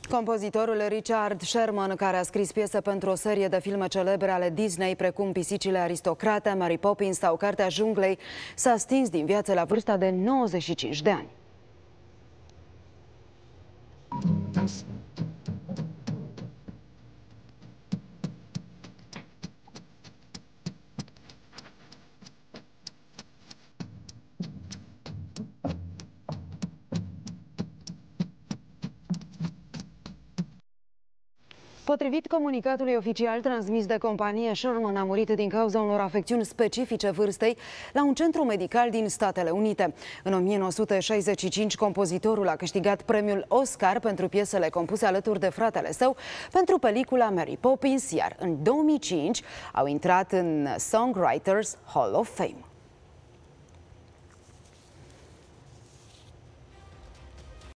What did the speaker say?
Compozitorul Richard Sherman, care a scris piese pentru o serie de filme celebre ale Disney, precum Pisicile aristocrate, Mary Poppins sau Cartea junglei, s-a stins din viață la vârsta de 95 de ani. Potrivit comunicatului oficial transmis de companie, Sherman a murit din cauza unor afecțiuni specifice vârstei la un centru medical din Statele Unite. În 1965, compozitorul a câștigat premiul Oscar pentru piesele compuse alături de fratele său pentru pelicula Mary Poppins, iar în 2005 au intrat în Songwriters Hall of Fame.